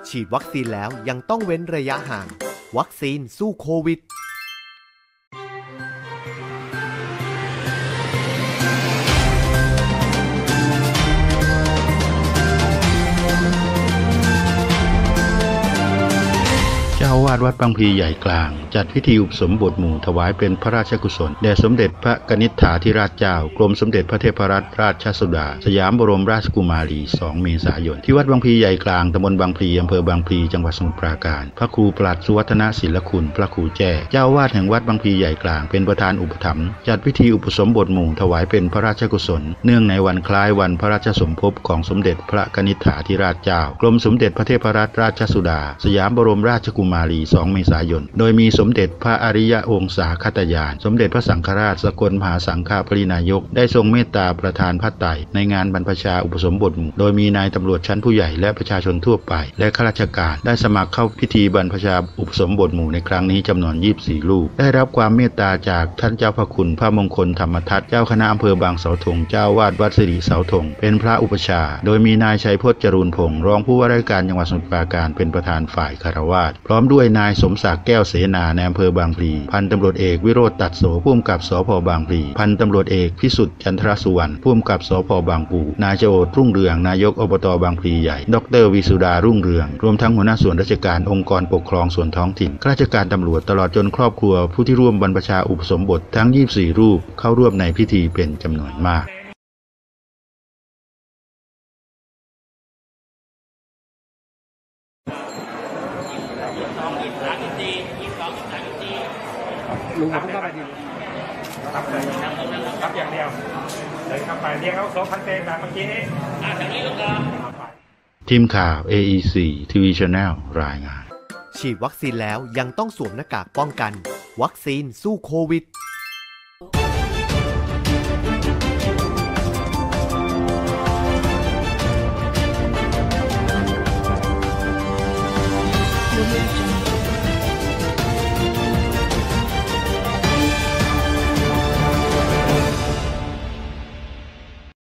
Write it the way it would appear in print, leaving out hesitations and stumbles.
ฉีดวัคซีนแล้วยังต้องเว้นระยะห่าง วัคซีนสู้โควิดเจ้าอาวาสวัดบางพลีใหญ่กลางจัดพิธีอุปสมบทหมู่ถวายเป็นพระราชกุศลแด่สมเด็จพระกนิษฐาธิราชเจ้ากรมสมเด็จพระเทพรัตนราชสุดาสยามบรมราชกุมารี 2 เมษายนที่วัดบางพลีใหญ่กลางตำบลบางพลีอำเภอบางพลีจังหวัดสมุทรปราการพระครูปลัดสุวัฒนศิลคุณพระครูแจ้เจ้าอาวาสแห่งวัดบางพลีใหญ่กลางเป็นประธานอุปถัมภ์จัดพิธีอุปสมบทหมู่ถวายเป็นพระราชกุศลเนื่องในวันคล้ายวันพระราชสมภพของสมเด็จพระกนิษฐาธิราชเจ้ากรมสมเด็จพระเทพรัตนราชสุดาสยามบรมราชกุมารี 2 เมษายนโดยมีสมเด็จพระอริยวงศาคตยานสมเด็จพระสังฆราชสกลมหาสังฆปรินายกได้ทรงเมตตาประทานพระไตรในงานบรรพชาอุปสมบทหมู่โดยมีนายตำรวจชั้นผู้ใหญ่และประชาชนทั่วไปและข้าราชการได้สมัครเข้าพิธีบรรพชาอุปสมบทหมู่ในครั้งนี้จำนวน24รูปได้รับความเมตตาจากท่านเจ้าพระคุณพระมงคลธรรมทัตเจ้าคณะอำเภอบางเสาธงเจ้าวาดวัดสิริเสาธงเป็นพระอุปชาโดยมีนายชัยพจน์จรูนพงศ์รองผู้ว่าราชการจังหวัดสมุทรปราการเป็นประธานฝ่ายคฤหัสถ์พร้อมด้วยนายสมศักดิ์แก้วเสนาในอำเภอบางพลีพันตำรวจเอกวิโรจน์ตัดโสผู้กำกับสภ.บางพลีพันตำรวจเอกพิสุทธิ์จันทรสุวรรณผู้กำกับสภ.บางปูนายโจทย์รุ่งเรืองนายกอบต.บางพลีใหญ่ดร.วิสุดารุ่งเรืองรวมทั้งหัวหน้าส่วนราชการองค์กรปกครองส่วนท้องถิ่นข้าราชการตำรวจตลอดจนครอบครัวผู้ที่ร่วมบรรพชาอุปสมบททั้ง24รูปเข้าร่วมในพิธีเป็นจำนวนมากลุงมาพุ่งเข้าไปดีรับเลยรับอย่างเดียวเลยครับไปเรียกเขา2,000เต็มแบบเมื่อกี้นี้จากนี้ลงครับทีมข่าว AEC TV Channel รายงานฉีดวัคซีนแล้วยังต้องสวมหน้ากากป้องกันวัคซีนสู้โควิด